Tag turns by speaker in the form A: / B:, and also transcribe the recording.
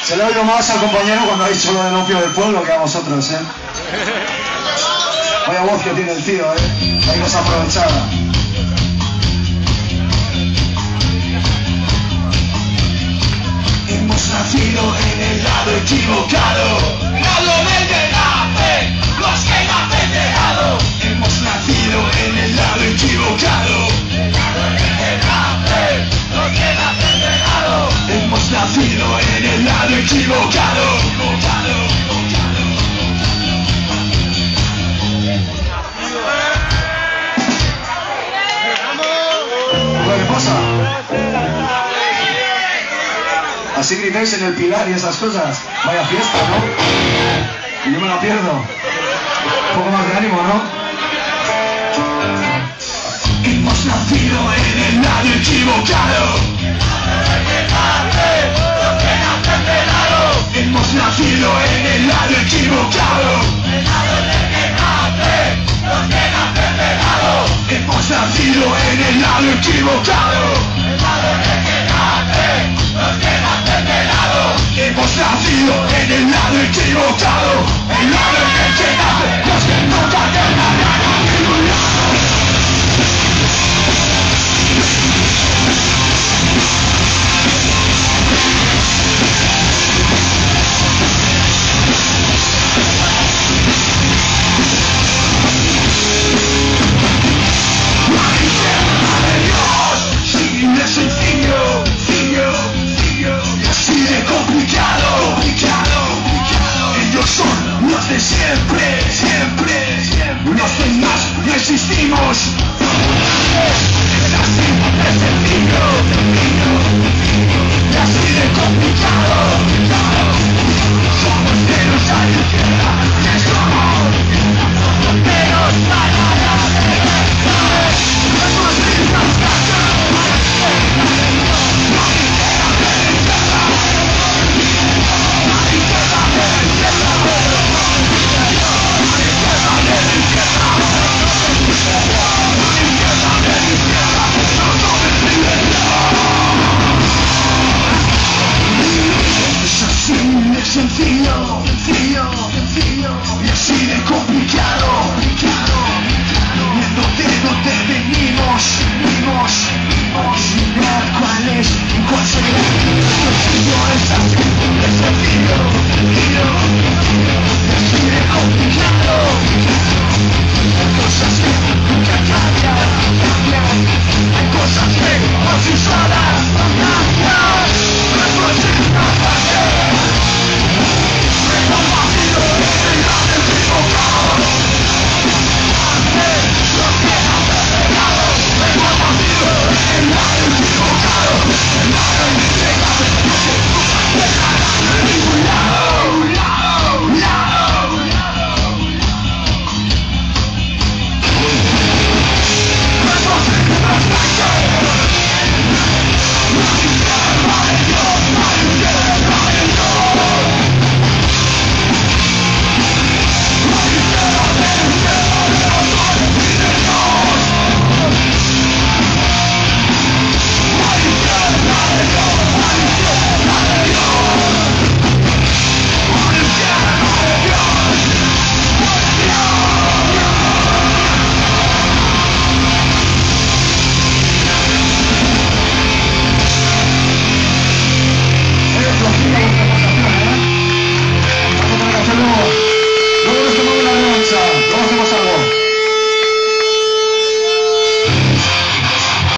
A: Se le ha oído más al compañero cuando ha dicho lo del opio del pueblo que a vosotros, ¿eh? Vaya voz que tiene el tío, ¿eh? Ahí desaprovechada.
B: Hemos nacido en el lado equivocado, lado del que nacen los que nacen de lado. Hemos nacido en el lado equivocado, el lado en el que nacen los que nacen de lado. Hemos nacido en el lado equivocado.
A: ¿Qué pasa? Así gritáis en el Pilar y esas cosas. Vaya fiesta, ¿no? Y yo me la pierdo. Un poco más de ánimo, ¿no?
B: Hemos nacido en el lado equivocado. Hemos nacido en el lado equivocado. Hemos nacido en el lado equivocado. Hemos nacido en el lado equivocado. El lado en el que